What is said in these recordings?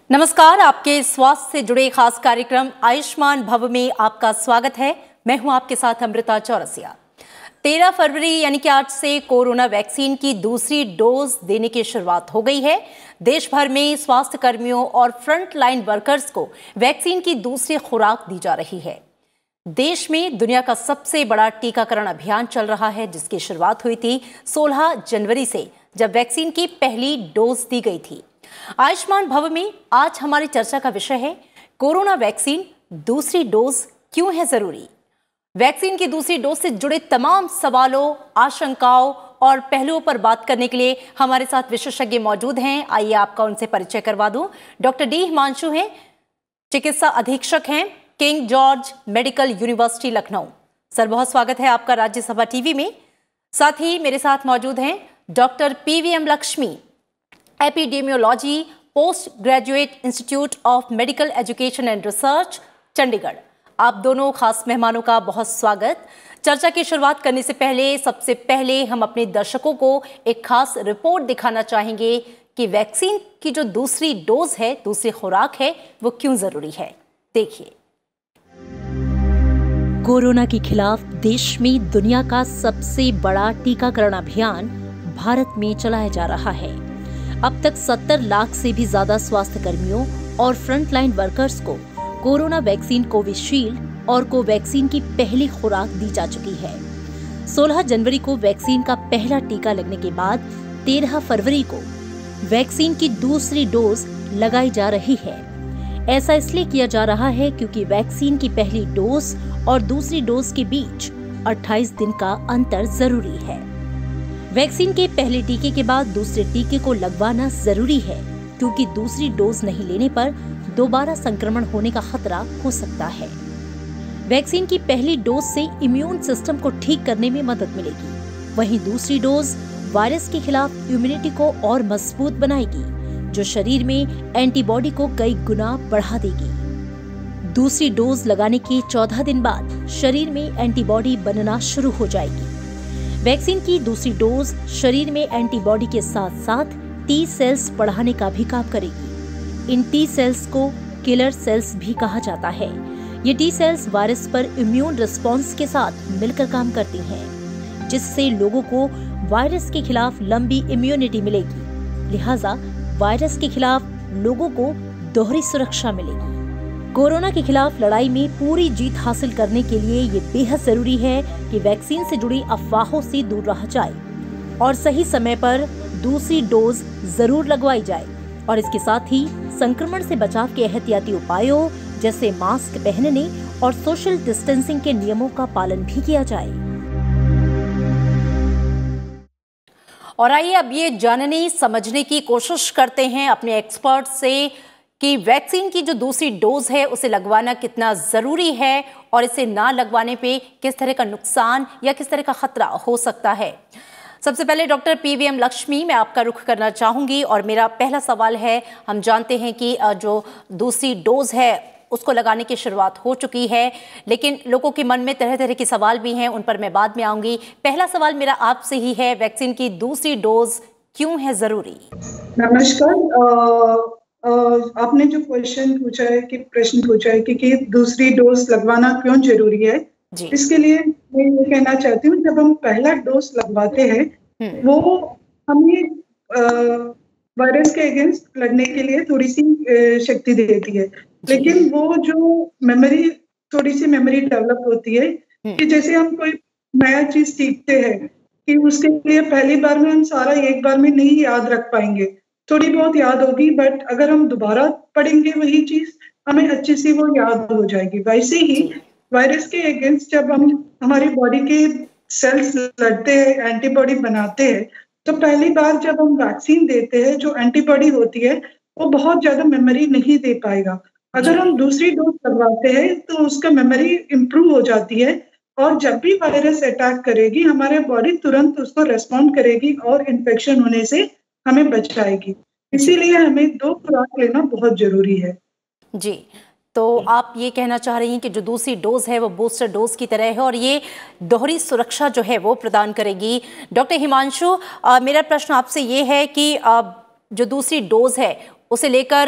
नमस्कार, आपके स्वास्थ्य से जुड़े खास कार्यक्रम आयुष्मान भव में आपका स्वागत है। मैं हूं आपके साथ अमृता चौरसिया। 13 फरवरी यानी कि आज से कोरोना वैक्सीन की दूसरी डोज देने की शुरुआत हो गई है। देश भर में स्वास्थ्य कर्मियों और फ्रंट लाइन वर्कर्स को वैक्सीन की दूसरी खुराक दी जा रही है। देश में दुनिया का सबसे बड़ा टीकाकरण अभियान चल रहा है, जिसकी शुरुआत हुई थी 16 जनवरी से, जब वैक्सीन की पहली डोज दी गई थी। आयुष्मान भव में आज हमारी चर्चा का विषय है कोरोना वैक्सीन दूसरी डोज क्यों है जरूरी। वैक्सीन की दूसरी डोज से जुड़े तमाम सवालों, आशंकाओं और पहलुओं पर बात करने के लिए हमारे साथ विशेषज्ञ मौजूद हैं। आइए आपका उनसे परिचय करवा दूं। डॉक्टर डी हिमांशु हैं, चिकित्सा अधीक्षक हैं, King George Medical University Lucknow. Sir, बहुत स्वागत है आपका राज्यसभा टीवी में। साथ ही मेरे साथ मौजूद हैं doctor PVM Lakshmi, epidemiology, Post Graduate Institute of Medical Education and Research, Chandigarh. आप दोनों खास मेहमानों का बहुत स्वागत। चर्चा की शुरुआत करने से पहले सबसे पहले हम अपने दर्शकों को एक खास रिपोर्ट दिखाना चाहेंगे कि वैक्सीन की जो दूसरी डोज है, दूसरी खुराक है, वो क्यों जरूरी है। देखिए। कोरोना के खिलाफ देश में दुनिया का सबसे बड़ा टीकाकरण अभियान भारत में चलाया जा रहा है। अब तक 70 लाख से भी ज्यादा स्वास्थ्य कर्मियों और फ्रंटलाइन वर्कर्स को कोरोना वैक्सीन कोविशील्ड और कोवैक्सीन की पहली खुराक दी जा चुकी है। 16 जनवरी को वैक्सीन का पहला टीका लगने के बाद 13 फरवरी को वैक्सीन की दूसरी डोज लगाई जा रही है। ऐसा इसलिए किया जा रहा है क्योंकि वैक्सीन की पहली डोज और दूसरी डोज के बीच 28 दिन का अंतर जरूरी है। वैक्सीन के पहले टीके के बाद दूसरे टीके को लगवाना जरूरी है, क्योंकि दूसरी डोज नहीं लेने पर दोबारा संक्रमण होने का खतरा हो सकता है। वैक्सीन की पहली डोज से इम्यून सिस्टम को ठीक करने में मदद मिलेगी, वहीं दूसरी डोज वायरस के खिलाफ इम्यूनिटी को और मजबूत बनाएगी, जो शरीर में एंटीबॉडी को कई गुना बढ़ा देगी। दूसरी डोज लगाने के 14 दिन बाद शरीर में एंटीबॉडी बनना शुरू हो जाएगी। वैक्सीन की दूसरी डोज शरीर में एंटीबॉडी के साथ साथ टी सेल्स बढ़ाने का भी काम करेगी। इन टी सेल्स को किलर सेल्स भी कहा जाता है। ये टी सेल्स वायरस पर इम्यून रिस्पॉन्स के साथ मिलकर काम करती हैं, जिससे लोगों को वायरस के खिलाफ लंबी इम्यूनिटी मिलेगी। लिहाजा वायरस के खिलाफ लोगों को दोहरी सुरक्षा मिलेगी। कोरोना के खिलाफ लड़ाई में पूरी जीत हासिल करने के लिए ये बेहद जरूरी है कि वैक्सीन से जुड़ी अफवाहों से दूर रहा जाए और सही समय पर दूसरी डोज जरूर लगवाई जाए। और इसके साथ ही संक्रमण से बचाव के एहतियाती उपायों जैसे मास्क पहनने और सोशल डिस्टेंसिंग के नियमों का पालन भी किया जाए। और आइए अब ये जानने समझने की कोशिश करते हैं अपने एक्सपर्ट से कि वैक्सीन की जो दूसरी डोज है उसे लगवाना कितना जरूरी है और इसे ना लगवाने पे किस तरह का नुकसान या किस तरह का खतरा हो सकता है। सबसे पहले डॉक्टर PVM लक्ष्मी, मैं आपका रुख करना चाहूंगी और मेरा पहला सवाल है, हम जानते हैं कि जो दूसरी डोज है उसको लगाने की शुरुआत हो चुकी है, लेकिन लोगों के मन में तरह तरह के सवाल भी हैं, उन पर मैं बाद में आऊंगी। पहला सवाल मेरा आपसे ही है, वैक्सीन की दूसरी डोज क्यों है जरूरी? नमस्कार। आपने जो प्रश्न पूछा है कि दूसरी डोज लगवाना क्यों जरूरी है, इसके लिए मैं ये कहना चाहती हूँ, जब हम पहला डोज लगवाते हैं वो हमें वायरस के अगेंस्ट लड़ने के लिए थोड़ी सी शक्ति देती है, लेकिन वो जो थोड़ी सी मेमोरी डेवलप होती है कि जैसे हम कोई नया चीज सीखते हैं कि उसके लिए पहली बार में हम सारा एक बार में नहीं याद रख पाएंगे, थोड़ी बहुत याद होगी, बट अगर हम दोबारा पढ़ेंगे वही चीज हमें अच्छी सी वो याद हो जाएगी। वैसे ही वायरस के अगेंस्ट जब हम हमारी बॉडी के सेल्स लड़ते हैं, एंटीबॉडी बनाते हैं, तो पहली बार जब हम वैक्सीन देते हैं, जो एंटीबॉडी होती है वो बहुत ज्यादा मेमोरी नहीं दे पाएगा। अगर हम दूसरी डोज लगवाते हैं तो उसका मेमोरी इम्प्रूव हो जाती है और जब भी वायरस अटैक करेगी हमारे बॉडी तुरंत उसको रेस्पॉन्ड करेगी और इन्फेक्शन होने से हमें बचाएगी। इसीलिए हमें 2 खुराक लेना बहुत जरूरी है। जी, तो आप ये कहना चाह रही हैं कि जो दूसरी डोज है वो बूस्टर डोज की तरह है और ये दोहरी सुरक्षा जो है वो प्रदान करेगी। डॉक्टर हिमांशु, मेरा प्रश्न आपसे ये है कि जो दूसरी डोज है उसे लेकर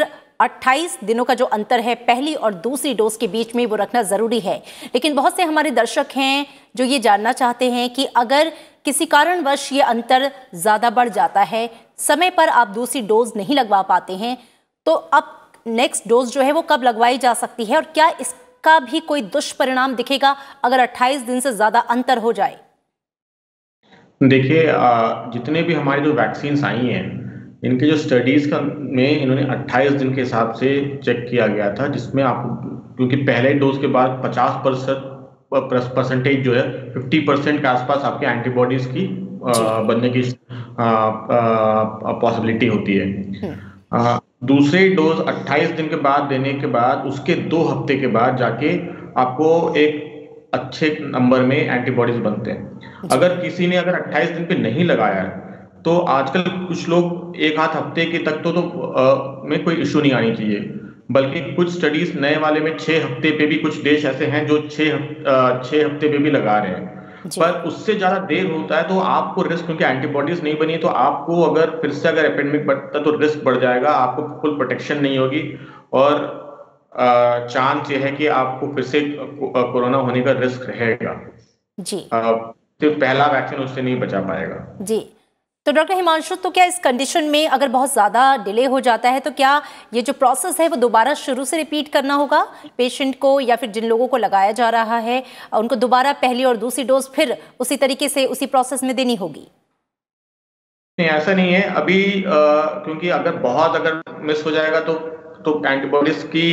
28 दिनों का जो अंतर है पहली और दूसरी डोज के बीच में वो रखना ज़रूरी है। लेकिन बहुत से हमारे दर्शक हैं जो ये जानना चाहते हैं कि अगर किसी कारणवश ये अंतर ज़्यादा बढ़ जाता है, समय पर आप दूसरी डोज नहीं लगवा पाते हैं, तो अब नेक्स्ट डोज जो है वो कब लगवाई जा सकती है और क्या इसका भी कोई दुष्परिणाम दिखेगा अगर 28 दिन से ज़्यादा अंतर हो जाए? देखिए, जितने भी हमारी जो वैक्सीन्स आई हैं, इनके जो स्टडीज का में इन्होंने 28 दिन के हिसाब से चेक किया गया था, जिसमें आप क्योंकि पहले डोज के बाद 50% जो है 50% के आसपास आपके एंटीबॉडीज की बनने की पॉसिबिलिटी होती है। दूसरी डोज 28 दिन के बाद देने के बाद उसके 2 हफ्ते के बाद जाके आपको एक अच्छे नंबर में एंटीबॉडीज बनते हैं। अगर किसी ने अगर 28 दिन पे नहीं लगाया है तो आजकल कुछ लोग एक आध हफ्ते के तक तो में कोई इश्यू नहीं आनी चाहिए, बल्कि कुछ स्टडीज नए वाले में 6 हफ्ते पे भी कुछ देश ऐसे हैं जो 6 हफ्ते पे भी लगा रहे हैं। पर उससे ज्यादा देर होता है तो आपको रिस्क, क्योंकि एंटीबॉडीज नहीं बनी तो आपको अगर फिर से अगर एपेंडेमिक बढ़ता है तो रिस्क बढ़ जाएगा, आपको फुल प्रोटेक्शन नहीं होगी और चांस ये है कि आपको फिर से कोरोना होने का रिस्क रहेगा जी। तो पहला वैक्सीन उससे नहीं बचा पाएगा जी। तो डॉक्टर हिमांशु, तो क्या इस कंडीशन में अगर बहुत ज़्यादा डिले हो जाता है तो क्या ये जो प्रोसेस है वो दोबारा शुरू से रिपीट करना होगा पेशेंट को, या फिर जिन लोगों को लगाया जा रहा है उनको दोबारा पहली और दूसरी डोज फिर उसी तरीके से उसी प्रोसेस में देनी होगी? नहीं, ऐसा नहीं है अभी, क्योंकि अगर मिस हो जाएगा तो एंटीबॉडीज की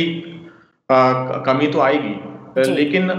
कमी तो आएगी, लेकिन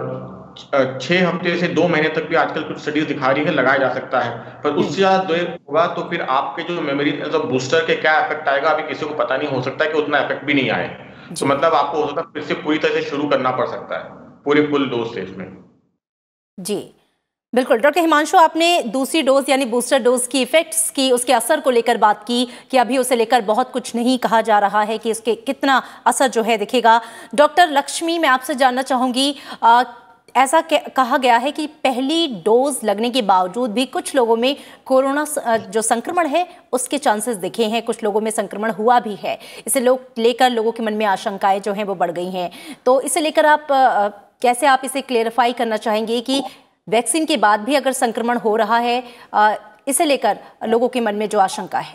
6 हफ्ते से 2 महीने तक भी आजकल कुछ स्टडीज दिखा रही है लगाया जा सकता है, पर उससे ज्यादा देर होगा तो फिर आपके जो मेमोरी बूस्टर के क्या इफेक्ट आएगा अभी किसी को पता नहीं, हो सकता है कि उतना इफेक्ट भी नहीं आए, तो मतलब आपको हो सकता है फिर से पूरी तरह से शुरू करना पड़ सकता है पूरे फुल डोज से इसमें। जी बिल्कुल। डॉक्टर हिमांशु, आपने दूसरी डोज यानी बूस्टर डोज की इफेक्ट्स की, उसके असर को लेकर बात की कि अभी उसे लेकर बहुत कुछ नहीं कहा जा रहा है कि उसके कितना असर जो है दिखेगा। डॉक्टर लक्ष्मी, मैं आपसे जानना चाहूंगी, ऐसा कहा गया है कि पहली डोज लगने के बावजूद भी कुछ लोगों में कोरोना जो संक्रमण है उसके चांसेस दिखे हैं, कुछ लोगों में संक्रमण हुआ भी है। इसे लेकर लोगों के मन में आशंकाएं जो हैं वो बढ़ गई हैं, तो इसे लेकर आप कैसे आप इसे क्लेरिफाई करना चाहेंगे कि वैक्सीन के बाद भी अगर संक्रमण हो रहा है, इसे लेकर लोगों के मन में जो आशंका है?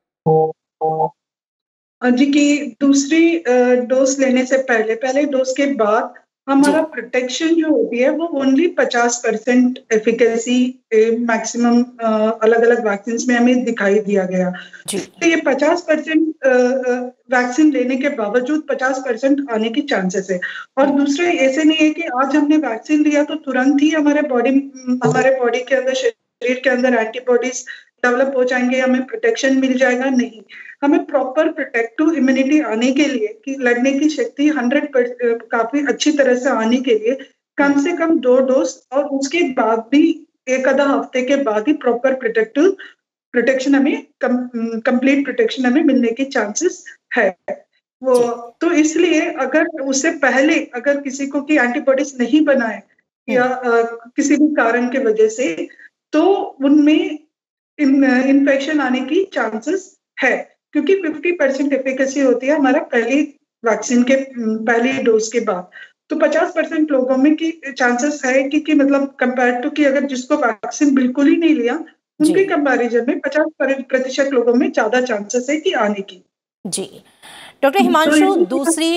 जी, कि दूसरी डोज लेने से पहले डोज के बाद हमारा प्रोटेक्शन जो होती है वो ओनली 50% एफिकेसी मैक्सिमम अलग अलग वैक्सीन में हमें दिखाई दिया गया। तो ये 50% वैक्सीन लेने के बावजूद 50% आने की चांसेस है। और दूसरे ऐसे नहीं है कि आज हमने वैक्सीन लिया तो तुरंत ही हमारे बॉडी के अंदर, शरीर के अंदर एंटीबॉडीज डेवलप हो जाएंगे, हमें प्रोटेक्शन मिल जाएगा। नहीं, हमें प्रॉपर प्रोटेक्टिव इम्यूनिटी आने के लिए, कि लड़ने की शक्ति 100% काफी अच्छी तरह से आने के लिए कम से कम 2 डोज और उसके बाद भी एक आधा हफ्ते के बाद ही प्रॉपर प्रोटेक्शन हमें कंप्लीट प्रोटेक्शन हमें मिलने की चांसेस है। वो तो इसलिए अगर उससे पहले अगर किसी को की एंटीबॉडीज नहीं बनाए या किसी भी कारण के वजह से, तो उनमें इन्फेक्शन आने की चांसेस है, क्योंकि 50% एफिकेसी होती है हमारा पहली वैक्सीन के पहली डोज के बाद। तो 50% लोगों में की चांसेस है कि मतलब कंपेयर टू कि अगर जिसको वैक्सीन बिल्कुल ही नहीं लिया उनके कंपैरिजन में 50% लोगों में ज्यादा चांसेस है कि आने की। जी डॉक्टर हिमांशु, दूसरी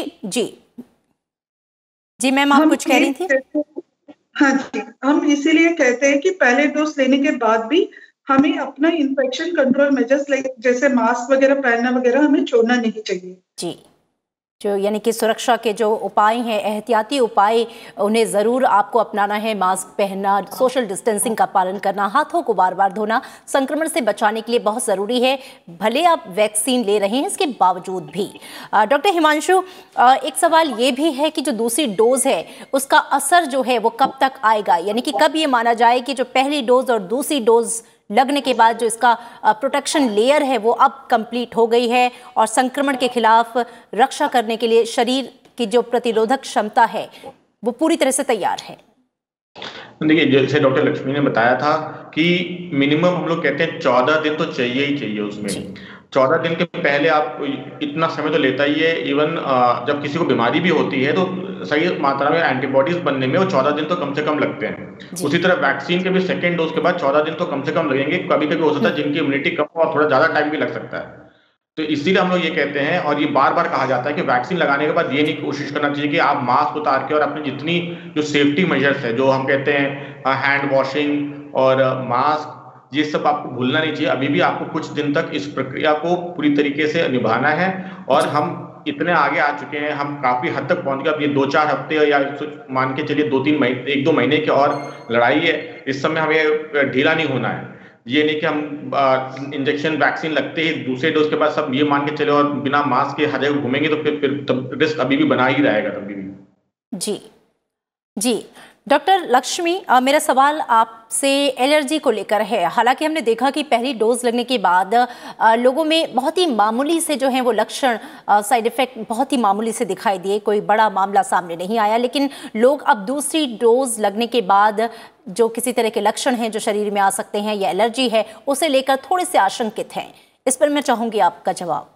जी मैम, आप कुछ कह रही थी? हाँ जी, हम इसीलिए कहते हैं कि पहले डोज लेने के बाद भी हमें अपना इन्फेक्शन कंट्रोल मेजर्स जैसे मास्क वगैरह पहनना वगैरह हमें छोड़ना नहीं चाहिए। जी, जो यानी कि सुरक्षा के जो उपाय हैं, एहतियाती उपाय, उन्हें ज़रूर आपको अपनाना है। मास्क पहनना, सोशल डिस्टेंसिंग का पालन करना, हाथों को बार बार धोना संक्रमण से बचाने के लिए बहुत ज़रूरी है, भले आप वैक्सीन ले रहे हैं इसके बावजूद भी। डॉक्टर हिमांशु, एक सवाल ये भी है कि जो दूसरी डोज है उसका असर जो है वो कब तक आएगा, यानी कि कब ये माना जाए कि जो पहली डोज और दूसरी डोज लगने के बाद जो इसका प्रोटेक्शन लेयर है वो अब कंप्लीट हो गई है और संक्रमण के खिलाफ रक्षा करने के लिए शरीर की जो प्रतिरोधक क्षमता है वो पूरी तरह से तैयार है? देखिए, जैसे डॉक्टर लक्ष्मी ने बताया था कि मिनिमम हम लोग कहते हैं 14 दिन तो चाहिए ही चाहिए उसमें, 14 दिन के पहले आप इतना समय तो लेता ही है। इवन जब किसी को बीमारी भी होती है तो सही मात्रा में एंटीबॉडीज बनने में वो 14 दिन तो कम से कम लगते हैं। उसी तरह वैक्सीन के भी सेकेंड डोज के बाद 14 दिन तो कम से कम लगेंगे। कभी कभी हो सकता है जिनकी इम्यूनिटी कम हो और थोड़ा ज्यादा टाइम भी लग सकता है। तो इसीलिए हम लोग ये कहते हैं और ये बार बार कहा जाता है कि वैक्सीन लगाने के बाद ये नहीं कोशिश करना चाहिए कि आप मास्क उतार के और अपनी जितनी जो सेफ्टी मेजर्स है, जो हम कहते हैं हैंड वॉशिंग और मास्क, ये सब आपको भूलना नहीं चाहिए। अभी भी आपको कुछ दिन तक इस प्रक्रिया को पूरी तरीके से निभाना है और हम इतने आगे आ चुके हैं, हम काफी हद तक पहुंच गए। अब ये 2-4 हफ्ते या मान के चलिए 2-3 महीने, 1-2 महीने की और लड़ाई है। इस समय हमें ढीला नहीं होना है। ये नहीं कि हम इंजेक्शन वैक्सीन लगते ही दूसरे डोज के बाद सब ये मान के चले और बिना मास्क के हर जगह घूमेंगे तो फिर रिस्क अभी भी बना ही रहेगा तभी भी। जी जी डॉक्टर लक्ष्मी, मेरा सवाल आपसे एलर्जी को लेकर है। हालांकि हमने देखा कि पहली डोज लगने के बाद लोगों में बहुत ही मामूली से जो है वो लक्षण, साइड इफेक्ट बहुत ही मामूली से दिखाई दिए, कोई बड़ा मामला सामने नहीं आया। लेकिन लोग अब दूसरी डोज लगने के बाद जो किसी तरह के लक्षण हैं जो शरीर में आ सकते हैं या एलर्जी है, उसे लेकर थोड़े से आशंकित हैं। इस पर मैं चाहूंगी आपका जवाब।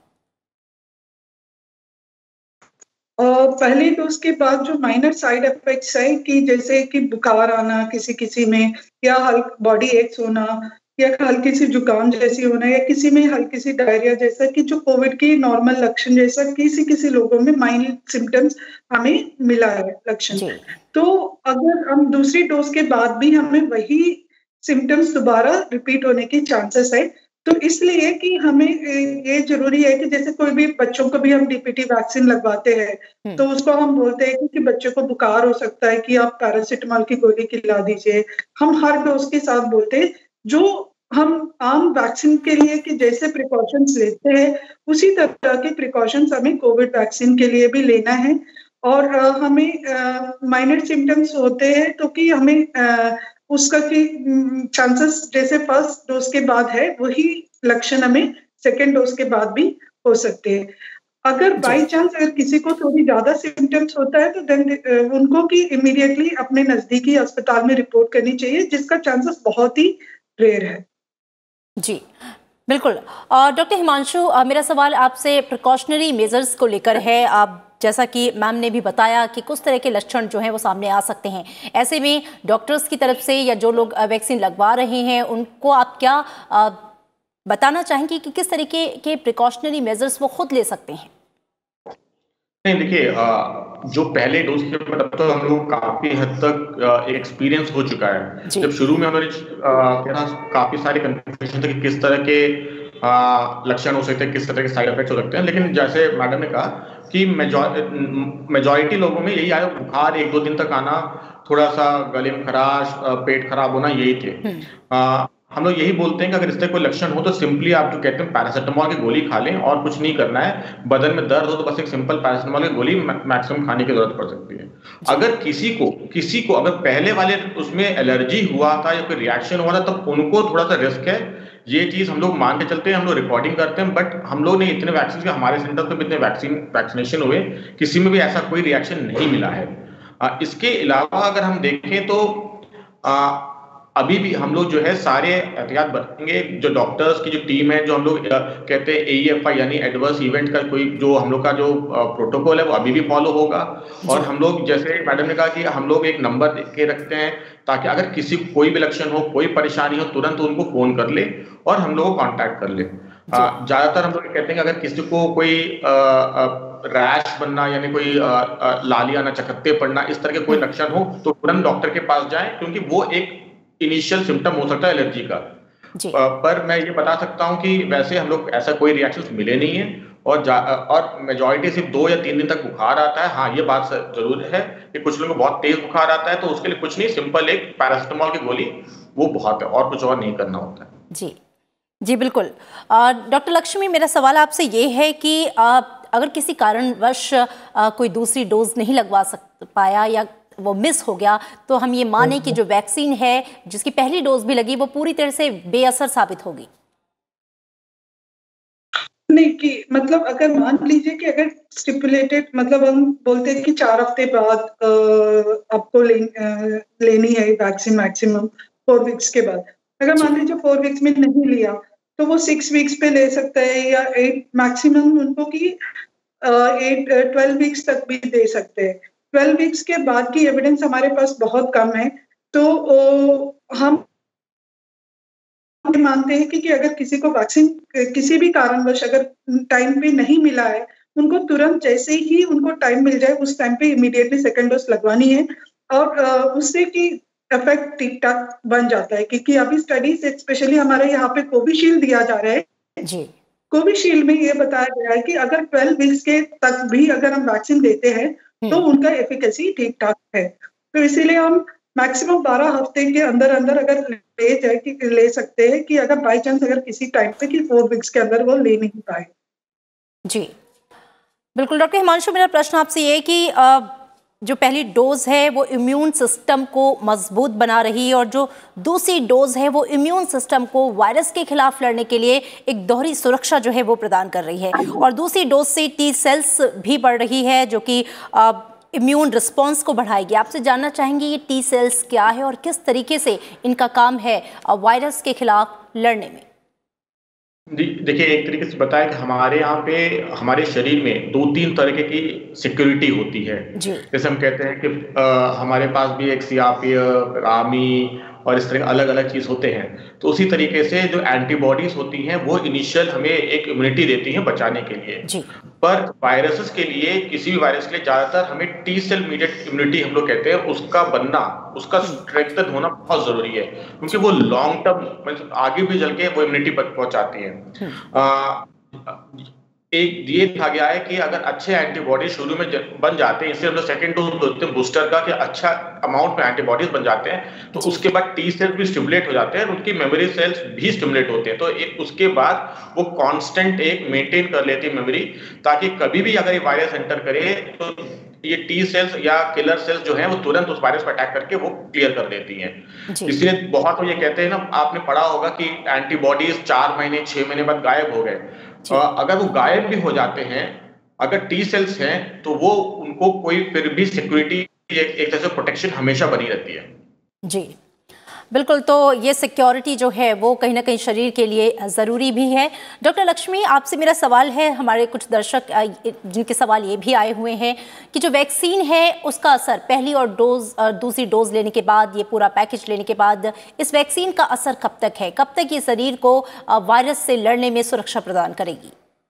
पहली डोज के बाद जो माइनर साइड इफेक्ट्स है कि जैसे कि बुखार आना किसी किसी में, या हल्का बॉडी एक्स होना, या हल्की सी जुकाम जैसी होना, या किसी में हल्की सी डायरिया जैसा, कि जो कोविड की नॉर्मल लक्षण जैसा किसी किसी लोगों में माइल्ड सिम्टम्स हमें मिला है लक्षण। तो अगर हम दूसरी डोज के बाद भी हमें वही सिम्टम्स दोबारा रिपीट होने की चांसेस है, तो इसलिए कि हमें ये जरूरी है कि जैसे कोई भी बच्चों को भी हम डीपीटी वैक्सीन लगवाते हैं तो उसको हम बोलते हैं कि बच्चे को बुखार हो सकता है कि आप पैरासिटामोल की गोली खिला दीजिए। हम हर डोज के साथ बोलते हैं जो हम आम वैक्सीन के लिए कि जैसे प्रिकॉशंस लेते हैं उसी तरह के प्रिकॉशंस हमें कोविड वैक्सीन के लिए भी लेना है। और हमें माइनर सिम्टम्स होते हैं तो कि हमें उसका कि चांसेस जैसे फर्स्ट डोज के बाद है वही लक्षण हमें सेकेंड डोज के बाद भी हो सकते हैं। अगर बाई चांस अगर किसी को थोड़ी ज्यादा सिम्टम्स होता है तो देन उनको कि इमीडिएटली अपने नजदीकी अस्पताल में रिपोर्ट करनी चाहिए, जिसका चांसेस बहुत ही रेयर है। जी बिल्कुल। डॉक्टर हिमांशु, मेरा सवाल आपसे प्रिकॉशनरी मेजर्स को लेकर है। आप जैसा कि मैम ने भी बताया कि कुछ तरह के लक्षण जो हैं वो सामने आ सकते हैं, ऐसे में डॉक्टर्स की तरफ से या जो लोग वैक्सीन लगवा रहे हैं उनको आप क्या बताना चाहेंगे कि किस तरीके के प्रिकॉशनरी मेजर्स वो खुद ले सकते हैं? नहीं, देखिए, जो पहले डोज के मतलब तो हम लोग काफी हद तक एक्सपीरियंस हो चुका है। जब शुरू में हमारे काफी सारे कंफ्यूजन थे कि किस तरह के लक्षण हो सकते हैं, किस तरह के साइड इफेक्ट्स हो सकते हैं, लेकिन जैसे मैडम ने कहा कि मेजॉरिटी लोगों में यही आया, बुखार 1-2 दिन तक आना, थोड़ा सा गले में खराश, पेट खराब होना, यही थे। हम लोग यही बोलते हैं कि अगर इस तरह कोई लक्षण हो तो सिंपली आप जो कहते हैं पैरासिटामोल की गोली खा लें और कुछ नहीं करना है। बदन में दर्द हो तो बस एक सिंपल पैरासिटामोल की गोली मैक्सिमम खाने की जरूरत पड़ सकती है। अगर किसी को अगर पहले वाले उसमें एलर्जी हुआ था या कोई रिएक्शन हुआ था तब उनको थोड़ा सा रिस्क है। ये चीज हम लोग मान के चलते हैं, हम लोग रिकॉर्डिंग करते हैं, बट हम लोग ने इतने वैक्सीन के हमारे सेंटर पे भी इतने वैक्सीनेशन हुए, किसी में भी ऐसा कोई रिएक्शन नहीं मिला है। इसके अलावा अगर हम देखें तो अभी भी हम लोग जो है सारे एहतियात बरतेंगे। जो डॉक्टर्स की जो टीम है, जो हम लोग कहते हैं AEFI यानी एडवर्स इवेंट का कोई जो हम लोग का जो प्रोटोकॉल है वो अभी भी फॉलो होगा। और हम लोग जैसे मैडम ने कहा कि हम लोग एक नंबर के रखते हैं ताकि अगर किसी को कोई भी लक्षण हो, कोई परेशानी हो, तुरंत उनको फोन कर ले और हम लोग को कॉन्टैक्ट कर ले। ज्यादातर हम लोग कहते हैं कि अगर किसी को कोई रैश बनना यानी कोई लाली आना, चकत्ते पड़ना, इस तरह के कोई लक्षण हो तो तुरंत डॉक्टर के पास जाएं, क्योंकि वो एक इनिशियल सिम्टम हो सकता है एलर्जी का। पर मैं ये बता सकता हूं कि वैसे हम लोग ऐसा कोई रिएक्शंस मिले नहीं है और मेजॉरिटी सिर्फ 2 या 3 दिन तक बुखार आता है। हाँ, ये बात जरूर है कि कुछ लोगों को बहुत तेज बुखार आता है तो उसके लिए कुछ नहीं, सिंपल एक पैरासिटामोल की गोली वो बहुत है और कुछ और नहीं करना होता है। जी बिल्कुल। डॉक्टर लक्ष्मी, मेरा सवाल आपसे ये है कि अगर किसी कारणवश कोई दूसरी डोज नहीं लगवा पाया या वो मिस हो गया तो हम ये माने कि जो वैक्सीन है जिसकी पहली डोज भी लगी वो पूरी तरह से बेअसर साबित होगी? नहीं, कि मतलब अगर मान लीजिए कि अगर स्टिपुलेटेड मतलब हम बोलते हैं कि 4 हफ्ते बाद आपको लेनी है वैक्सीन मैक्सिमम 4 वीक्स के बाद, अगर मान लीजिए 4 वीक्स में नहीं लिया तो वो 6 वीक्स पे ले सकता है, या 8 मैक्सिमम उनको की 12 वीक्स तक भी दे सकते हैं। 12 वीक्स के बाद की एविडेंस हमारे पास बहुत कम है, तो हम मानते हैं कि अगर किसी को वैक्सीन किसी भी कारणवश अगर टाइम पे नहीं मिला है, उनको तुरंत जैसे ही उनको टाइम मिल जाए उस टाइम पे इमीडिएटली सेकेंड डोज लगवानी है, और उससे कि इफेक्ट ठीक ठाक बन जाता है। क्योंकि अभी स्टडीज स्पेशली हमारे यहाँ पे कोविशील्ड दिया जा रहा है जी। कोविशील्ड में ये बताया गया है कि अगर 12 वीक्स के तक भी अगर हम वैक्सीन देते हैं तो उनका एफिकेसी ठीक ठाक है। तो इसीलिए हम मैक्सिमम 12 हफ्ते के अंदर अंदर अगर ले सकते हैं कि अगर बाई चांस अगर किसी टाइम पे कि 4 वीक्स के अंदर वो ले नहीं पाए। जी बिल्कुल डॉक्टर हिमांशु, मेरा प्रश्न आपसे ये कि जो पहली डोज है वो इम्यून सिस्टम को मजबूत बना रही है और जो दूसरी डोज है वो इम्यून सिस्टम को वायरस के खिलाफ लड़ने के लिए एक दोहरी सुरक्षा जो है वो प्रदान कर रही है, और दूसरी डोज से टी सेल्स भी बढ़ रही है जो कि इम्यून रिस्पॉन्स को बढ़ाएगी। आपसे जानना चाहेंगे ये टी सेल्स क्या है और किस तरीके से इनका काम है वायरस के खिलाफ लड़ने में? जी देखिए, एक तरीके से बताया कि हमारे यहाँ पे हमारे शरीर में 2-3 तरह की सिक्योरिटी होती है। जैसे हम कहते हैं कि हमारे पास भी एक सीआरपीएफ, आर्मी और इस तरह अलग अलग चीज होते हैं। तो उसी तरीके से जो एंटीबॉडीज होती हैं वो इनिशियल हमें एक इम्यूनिटी देती हैं बचाने के लिए। पर वायरसेस के लिए, किसी भी वायरस के लिए ज्यादातर हमें टी सेल मीडिएटेड इम्यूनिटी हम लोग कहते हैं, उसका बनना, उसका स्ट्रेंथन होना बहुत जरूरी है, क्योंकि वो लॉन्ग टर्म आगे भी चल के वो इम्यूनिटी पहुंचाती है। एक ये कहा गया है कि अगर अच्छे एंटीबॉडीज शुरू में बन जाते हैं, इससे हम लोग सेकेंड डोज देते हैं बूस्टर का, कि अच्छा अमाउंट में एंटीबॉडीज बन जाते हैं, तो उसके बाद टी सेल्स भी स्टिमुलेट हो जाते हैं, उनकी मेमोरी सेल्स भी स्टिमुलेट होते हैं। तो उसके बाद वो कांस्टेंट एक मेंटेन कर लेती है मेमोरी, ताकि कभी भी अगर ये वायरस एंटर करे तो ये टी सेल्स या किलर सेल्स जो हैं वो तुरंत उस वायरस पर अटैक करके वो क्लियर कर देती हैं। इसलिए बहुत तो ये कहते हैं ना, आपने पढ़ा होगा कि एंटीबॉडीज 4 महीने 6 महीने बाद गायब हो गए। अगर वो गायब भी हो जाते हैं, अगर टी सेल्स हैं, तो वो उनको कोई फिर भी सिक्योरिटी, एक तरह से प्रोटेक्शन हमेशा बनी रहती है। जी बिल्कुल, तो ये सिक्योरिटी जो है वो कहीं ना कहीं शरीर के लिए ज़रूरी भी है। डॉक्टर लक्ष्मी, आपसे मेरा सवाल है, हमारे कुछ दर्शक जिनके सवाल ये भी आए हुए हैं कि जो वैक्सीन है उसका असर पहली और दूसरी डोज लेने के बाद, ये पूरा पैकेज लेने के बाद, इस वैक्सीन का असर कब तक है, कब तक ये शरीर को वायरस से लड़ने में सुरक्षा प्रदान करेगी?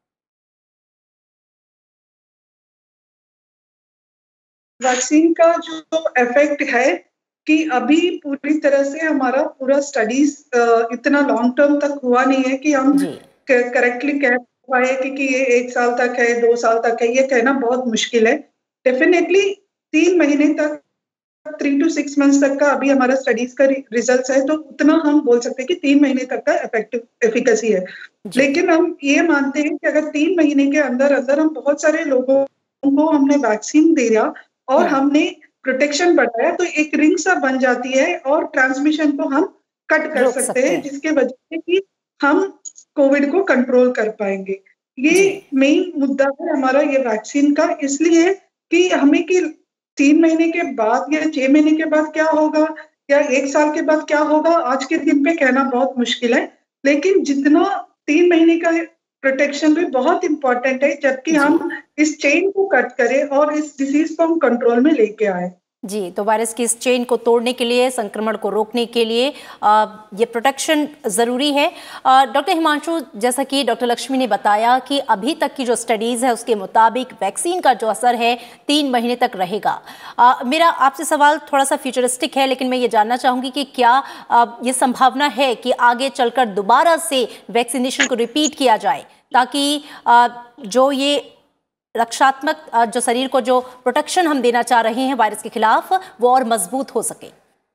वैक्सीन का जो इफेक्ट है कि अभी पूरी तरह से हमारा पूरा स्टडीज इतना लॉन्ग टर्म तक हुआ नहीं है कि हम करेक्टली कह पाए कि ये 1 साल तक है, 2 साल तक है, ये कहना बहुत मुश्किल है। डेफिनेटली 3 महीने तक, 3 to 6 मंथ्स तक का अभी हमारा स्टडीज का रिजल्ट है, तो उतना हम बोल सकते हैं कि 3 महीने तक का इफेक्टिव एफिकेसी है। लेकिन हम ये मानते हैं कि अगर 3 महीने के अंदर अंदर हम बहुत सारे लोगों को हमने वैक्सीन दिया और हमने प्रोटेक्शन बढ़ाया, तो एक रिंग सा बन जाती है और ट्रांसमिशन को हम कट कर सकते हैं, जिसके वजह से कि हम कोविड को कंट्रोल कर पाएंगे। ये मेन मुद्दा है हमारा ये वैक्सीन का, इसलिए कि हमें कि 3 महीने के बाद या 6 महीने के बाद क्या होगा या 1 साल के बाद क्या होगा, आज के दिन पे कहना बहुत मुश्किल है। लेकिन जितना 3 महीने का प्रोटेक्शन भी बहुत इंपॉर्टेंट है, जबकि हम इस चेन को कट करें और इस डिजीज को हम कंट्रोल में लेके आए। जी, तो वायरस की इस चेन को तोड़ने के लिए, संक्रमण को रोकने के लिए ये प्रोटेक्शन ज़रूरी है। डॉक्टर हिमांशु, जैसा कि डॉक्टर लक्ष्मी ने बताया कि अभी तक की जो स्टडीज़ है उसके मुताबिक वैक्सीन का जो असर है 3 महीने तक रहेगा। मेरा आपसे सवाल थोड़ा सा फ्यूचरिस्टिक है, लेकिन मैं ये जानना चाहूँगी कि क्या ये संभावना है कि आगे चलकर दोबारा से वैक्सीनेशन को रिपीट किया जाए, ताकि जो ये रक्षात्मक जो शरीर को जो प्रोटेक्शन हम देना चाह रहे हैं वायरस के खिलाफ, वो और मजबूत हो सके?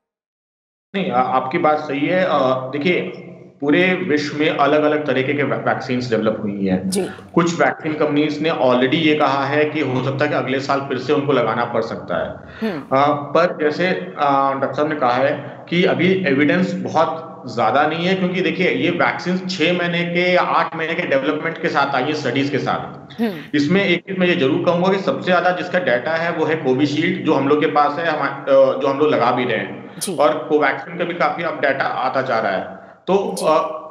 नहीं, आपकी बात सही है। देखिए, पूरे विश्व में अलग अलग तरीके के वैक्सीन डेवलप हुई हैं। कुछ वैक्सीन कंपनीज ने ऑलरेडी ये कहा है कि हो सकता है कि अगले साल फिर से उनको लगाना पड़ सकता है। पर जैसे डॉक्टर साहब ने कहा है कि अभी एविडेंस बहुत ज्यादा नहीं है, क्योंकि देखिए ये वैक्सीन 6 महीने के या 8 महीने के डेवलपमेंट के साथ आई है, स्टडीज के साथ। इसमें एक चीज मैं ये जरूर कहूंगा कि सबसे ज्यादा जिसका डाटा है वो है कोविशील्ड, जो हम लोग के पास है, जो हम लोग लगा भी रहे हैं, और कोवैक्सीन का भी काफी अब डाटा आता जा रहा है। तो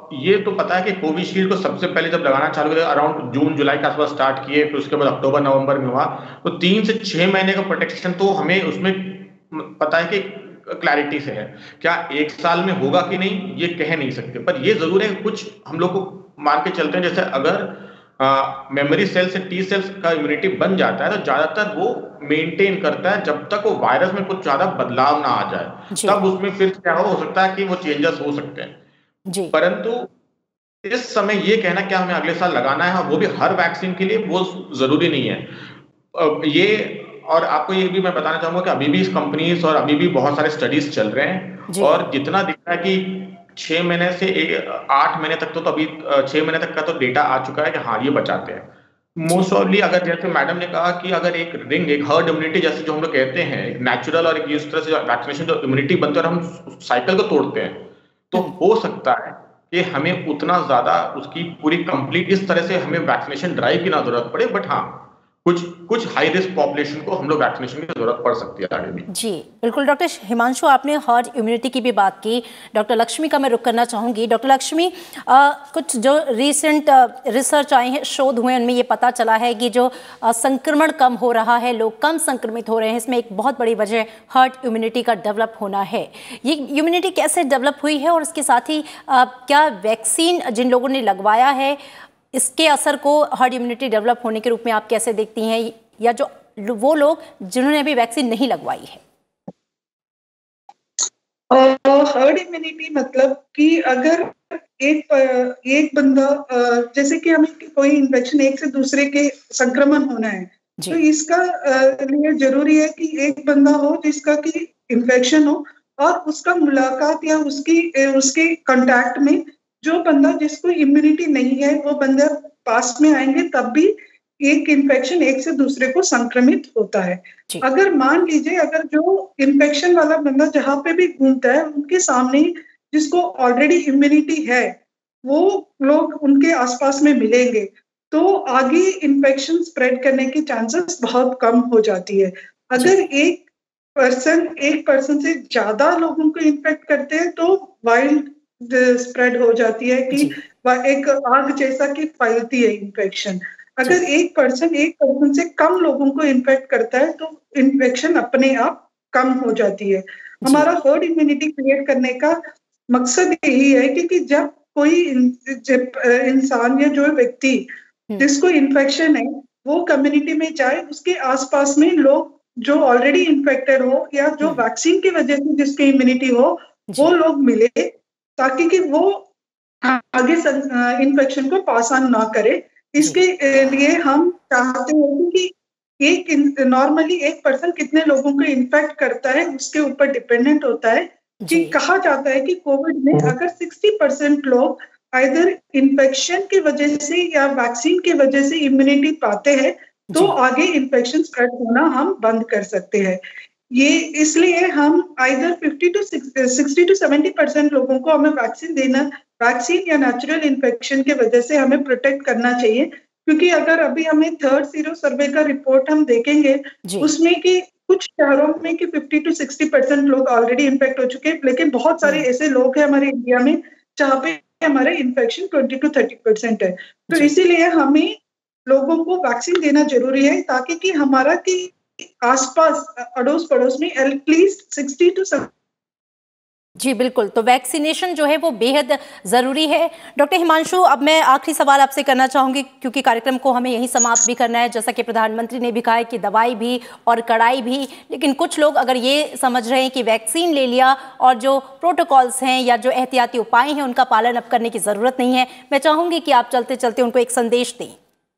ये तो पता है कि कोविशील्ड को सबसे पहले जब लगाना चालू किया अराउंड जून जुलाई के आसपास स्टार्ट किए, फिर उसके बाद अक्टूबर नवंबर में हुआ, तो 3 से 6 महीने का प्रोटेक्शन तो हमें उसमें पता है कि क्लैरिटी से है। क्या 1 साल में होगा कि नहीं ये कह नहीं सकते, पर ये जरूर है कुछ हम लोग को मान के चलते हैं, जैसे अगर मेमोरी सेल से टी सेल्स का इम्यूनिटी बन जाता है तो ज्यादातर वो मेंटेन करता है जब तक वो वायरस में कुछ ज्यादा बदलाव ना आ जाए, तब उसमें फिर क्या हो सकता है कि वो चेंजेस हो सकते हैं। परंतु इस समय ये कहना क्या हमें अगले साल लगाना है, वो भी हर वैक्सीन के लिए, वो जरूरी नहीं है ये। और आपको ये भी मैं बताना चाहूंगा कि अभी भी इस कंपनीज और अभी भी बहुत सारे स्टडीज चल रहे हैं, और जितना दिख रहा है कि 6 महीने से 8 महीने तक तो अभी 6 महीने तक का तो डेटा आ चुका है कि हाँ ये बचाते हैं मोस्ट ऑफली। अगर जैसे मैडम ने कहा कि अगर एक हर्ड इम्यूनिटी जैसे जो हम लोग कहते हैं, नेचुरल और इस तरह से वैक्सीनेशन जो इम्यूनिटी बनते हैं और हम साइकिल को तोड़ते हैं, तो हो सकता है कि हमें उतना ज्यादा उसकी पूरी कंप्लीट इस तरह से हमें वैक्सीनेशन ड्राइव की ना जरूरत पड़े, बट हाँ कुछ हाई रिस्क पॉपुलेशन को हम लोग वैक्सीनेशन की जरूरत पड़ सकती है आगे भी। जी बिल्कुल। डॉक्टर हिमांशु, आपने हर्ड इम्यूनिटी की भी बात की, डॉक्टर लक्ष्मी का मैं रुख करना चाहूंगी। डॉक्टर लक्ष्मी, कुछ जो रिसेंट रिसर्च आए हैं, शोध हुए, उनमें ये पता चला है कि जो संक्रमण कम हो रहा है, लोग कम संक्रमित हो रहे हैं, इसमें एक बहुत बड़ी वजह हर्ड इम्यूनिटी का डेवलप होना है। ये इम्यूनिटी कैसे डेवलप हुई है, और इसके साथ ही क्या वैक्सीन जिन लोगों ने लगवाया है इसके असर को हर्ड इम्यूनिटी डेवलप होने के रूप में आप कैसे देखती हैं, या जो वो लोग जिन्होंने अभी वैक्सीन नहीं लगवाई है? हर्ड इम्यूनिटी मतलब कि अगर एक बंदा, जैसे कि हमें कोई इन्फेक्शन एक से दूसरे के संक्रमण होना है, तो इसका लिए जरूरी है कि एक बंदा हो जिसका कि इन्फेक्शन हो, और उसका मुलाकात या उसके कांटेक्ट में जो बंदा जिसको इम्यूनिटी नहीं है वो बंदा पास में आएंगे, तब भी एक इन्फेक्शन एक से दूसरे को संक्रमित होता है। अगर मान लीजिए अगर जो इन्फेक्शन वाला बंदा जहाँ पे भी घूमता है उनके सामने जिसको ऑलरेडी इम्यूनिटी है वो लोग उनके आसपास में मिलेंगे, तो आगे इन्फेक्शन स्प्रेड करने की चांसेस बहुत कम हो जाती है। अगर एक पर्सन से ज्यादा लोगों को इन्फेक्ट करते हैं तो वाइल्ड स्प्रेड हो जाती है कि एक आग जैसा कि फैलती है इन्फेक्शन। अगर एक पर्सन से कम लोगों को इन्फेक्ट करता है तो इन्फेक्शन अपने आप कम हो जाती है। हमारा हर्ड इम्यूनिटी क्रिएट करने का मकसद यही है कि जब कोई इंसान या जो व्यक्ति जिसको इन्फेक्शन है वो कम्युनिटी में जाए, उसके आसपास में लोग जो ऑलरेडी इन्फेक्टेड हो या जो वैक्सीन की वजह से जिसकी इम्यूनिटी हो वो लोग मिले, ताकि कि वो आगे इन्फेक्शन को पास ऑन ना करे। इसके लिए हम चाहते हैं कि नॉर्मली एक पर्सन कितने लोगों को इन्फेक्ट करता है उसके ऊपर डिपेंडेंट होता है। कि कहा जाता है कि कोविड में अगर 60% लोग आइदर इन्फेक्शन की वजह से या वैक्सीन की वजह से इम्यूनिटी पाते हैं तो आगे इन्फेक्शन स्प्रेड होना हम बंद कर सकते हैं। ये इसलिए हम आइदर 60 to 70% लोगों को हमें वैक्सीन या नेचुरल इन्फेक्शन के वजह से हमें प्रोटेक्ट करना चाहिए, क्योंकि अगर अभी हमें थर्ड सीरो सर्वे का रिपोर्ट हम देखेंगे उसमें कि कुछ शहरों में कि 50 to 60% लोग ऑलरेडी इन्फेक्ट हो चुके हैं, लेकिन बहुत सारे ऐसे लोग हैं हमारे इंडिया में जहाँ पे हमारे इन्फेक्शन 20 to 30% है। तो इसीलिए हमें लोगों को वैक्सीन देना जरूरी है, ताकि कि हमारा कि आसपास अड़ोस पड़ोस में एटलीस्ट 60 to 70। जी बिल्कुल, तो वैक्सीनेशन जो है वो बेहद ज़रूरी है। डॉक्टर हिमांशु, अब मैं आखिरी सवाल आपसे करना चाहूँगी, क्योंकि कार्यक्रम को हमें यहीं समाप्त भी करना है। जैसा कि प्रधानमंत्री ने भी कहा है कि दवाई भी और कड़ाई भी, लेकिन कुछ लोग अगर ये समझ रहे हैं कि वैक्सीन ले लिया और जो प्रोटोकॉल्स हैं या जो एहतियाती उपाय हैं उनका पालन अब करने की ज़रूरत नहीं है, मैं चाहूँगी कि आप चलते चलते उनको एक संदेश दें।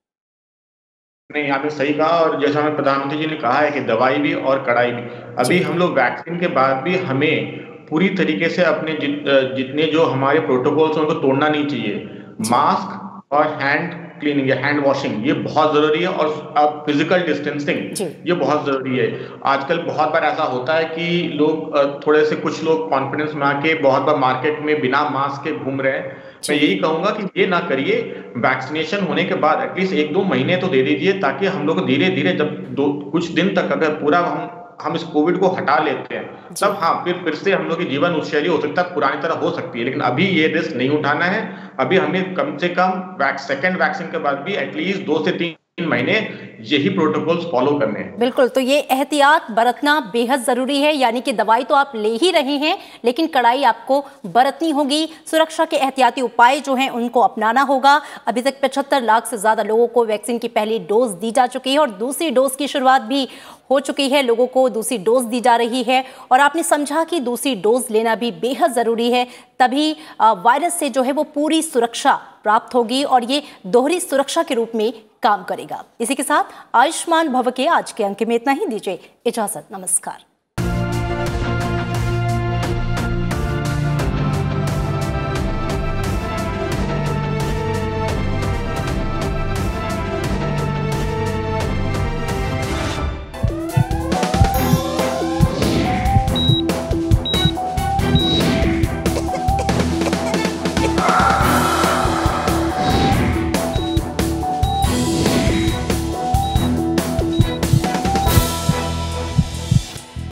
नहीं, आपने सही कहा, और जैसा हमें प्रधानमंत्री जी ने कहा है कि दवाई भी और कड़ाई भी। अभी हम लोग वैक्सीन के बाद भी हमें पूरी तरीके से अपने जितने जो हमारे प्रोटोकॉल्स हैं उनको तोड़ना नहीं चाहिए। मास्क और हैंड क्लीनिंग या हैंड वॉशिंग ये बहुत जरूरी है, और अब फिजिकल डिस्टेंसिंग ये बहुत जरूरी है। आजकल बहुत बार ऐसा होता है कि लोग थोड़े से कुछ लोग कॉन्फिडेंस में आके बहुत बार मार्केट में बिना मास्क के घूम रहे हैं। मैं यही कहूंगा कि ये ना करिए। वैक्सीनेशन होने के बाद एटलीस्ट 1-2 महीने तो दे दीजिए, ताकि हम लोग धीरे धीरे जब कुछ दिन तक अगर पूरा हम हम इस कोविड को हटा लेते हैं, तब हाँ फिर से हम लोग की जीवन शैली हो सकता है पुरानी तरह हो सकती है, लेकिन अभी ये रिस्क नहीं उठाना है। अभी हमें कम से कम सेकेंड वैक्सीन के बाद भी एटलीस्ट 2 से 3 महीने यही प्रोटोकॉल्स फॉलो करने हैं। बिल्कुल, तो ये एहतियात बरतना बेहद जरूरी है, यानी कि दवाई तो आप ले ही रहे हैं लेकिन कड़ाई आपको बरतनी होगी। सुरक्षा के एहतियाती उपाय जो हैं उनको अपनाना होगा। अभी तक 75 लाख से ज्यादा लोगों को वैक्सीन की पहली डोज दी जा चुकी है और दूसरी डोज की शुरुआत भी हो चुकी है, लोगों को दूसरी डोज दी जा रही है। और आपने समझा कि दूसरी डोज लेना भी बेहद जरूरी है, तभी वायरस से जो है वो पूरी सुरक्षा प्राप्त होगी और ये दोहरी सुरक्षा के रूप में काम करेगा। इसी के साथ आयुष्मान भव के आज के अंक में इतना ही। दीजिए इजाजत, नमस्कार।